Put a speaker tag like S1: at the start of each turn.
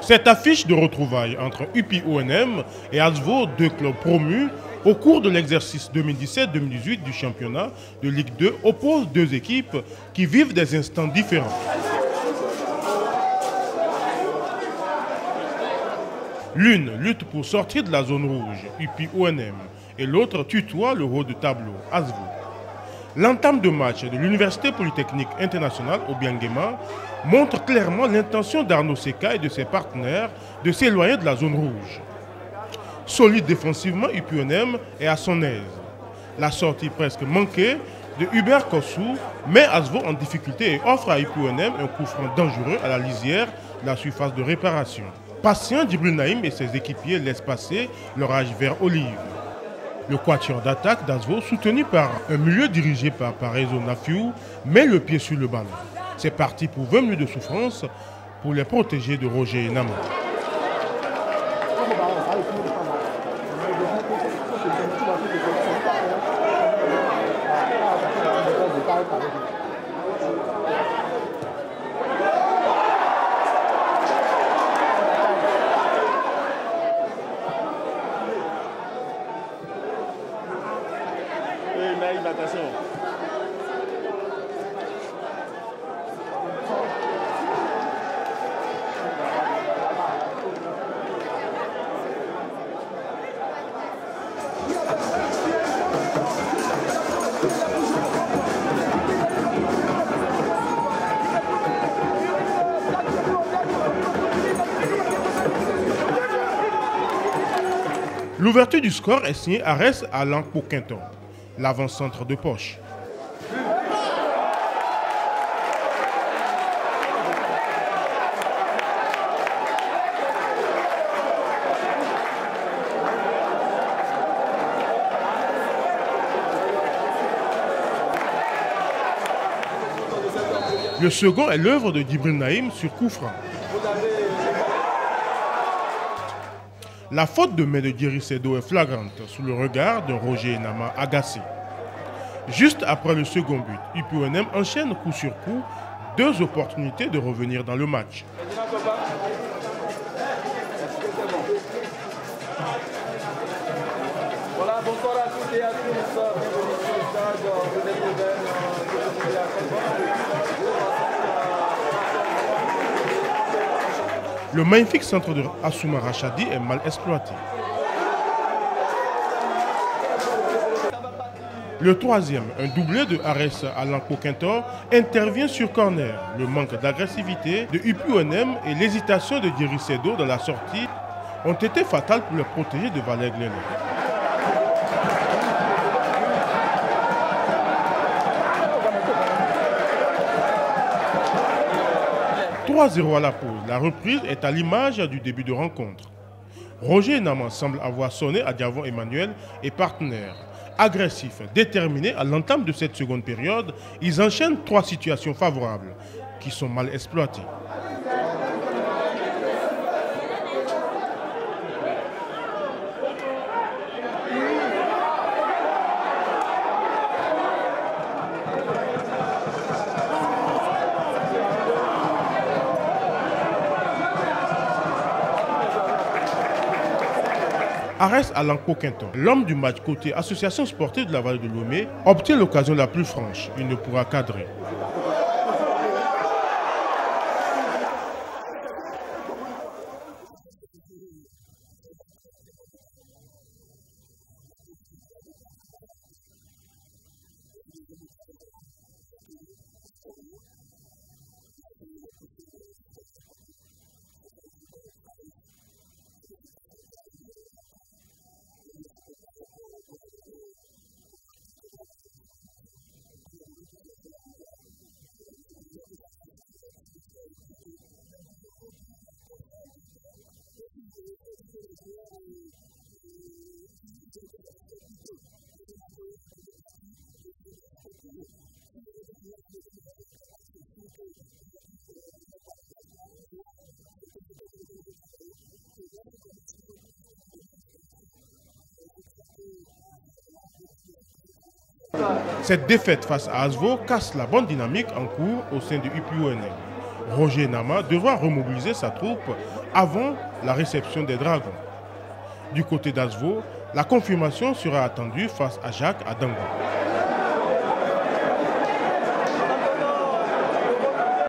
S1: Cette affiche de retrouvailles entre UPONM et ASVO, deux clubs promus, au cours de l'exercice 2017-2018 du championnat de Ligue 2, oppose deux équipes qui vivent des instants différents. L'une lutte pour sortir de la zone rouge, UPONM, et l'autre tutoie le haut de tableau, ASVO. L'entame de match de l'Université Polytechnique Internationale au Biangema montre clairement l'intention d'Arnaud Seka et de ses partenaires de s'éloigner de la zone rouge. Solide défensivement, UPONM est à son aise. La sortie presque manquée de Hubert Kossou met ASVO en difficulté et offre à UPONM un coup franc dangereux à la lisière de la surface de réparation. Patient, Djibril Naïm et ses équipiers laissent passer l'orage vert olive. Le quatuor d'attaque d'ASVO, soutenu par un milieu dirigé par Parezo Nafiou, met le pied sur le ballon. C'est parti pour 20 minutes de souffrance pour les protégés de Roger Nama. L'ouverture du score est signée Arès Alain Poquinton, l'avant-centre de poche. Le second est l'œuvre de Djibril Naïm sur coup franc. La faute de main de Djeri Sedo est flagrante sous le regard de Roger Nama agacé. Juste après le second but, UPONM enchaîne coup sur coup deux opportunités de revenir dans le match.
S2: Voilà, bonsoir à toutes et à tous.
S1: Le magnifique centre de Assouma Rachadi est mal exploité. Le troisième, un doublé de Arès Alain Poquinton, intervient sur corner. Le manque d'agressivité de UPONM et l'hésitation de Djeri Sedo dans la sortie ont été fatales pour le protégé de Valère Glenn. 3-0 à la pause. La reprise est à l'image du début de rencontre. Roger Nama semble avoir sonné à Diavon Emmanuel et partenaires. Agressifs, déterminés à l'entame de cette seconde période, ils enchaînent trois situations favorables qui sont mal exploitées. Arès Alain Poquinton, l'homme du match côté Association sportive de la Vallée de Lomé, obtient l'occasion la plus franche. Il ne pourra cadrer. Cette défaite face à ASVO casse la bonne dynamique en cours au sein de UPONM. Roger Nama devra remobiliser sa troupe avant la réception des Dragons. Du côté d'Azvo, la confirmation sera attendue face à Jacques à Dango.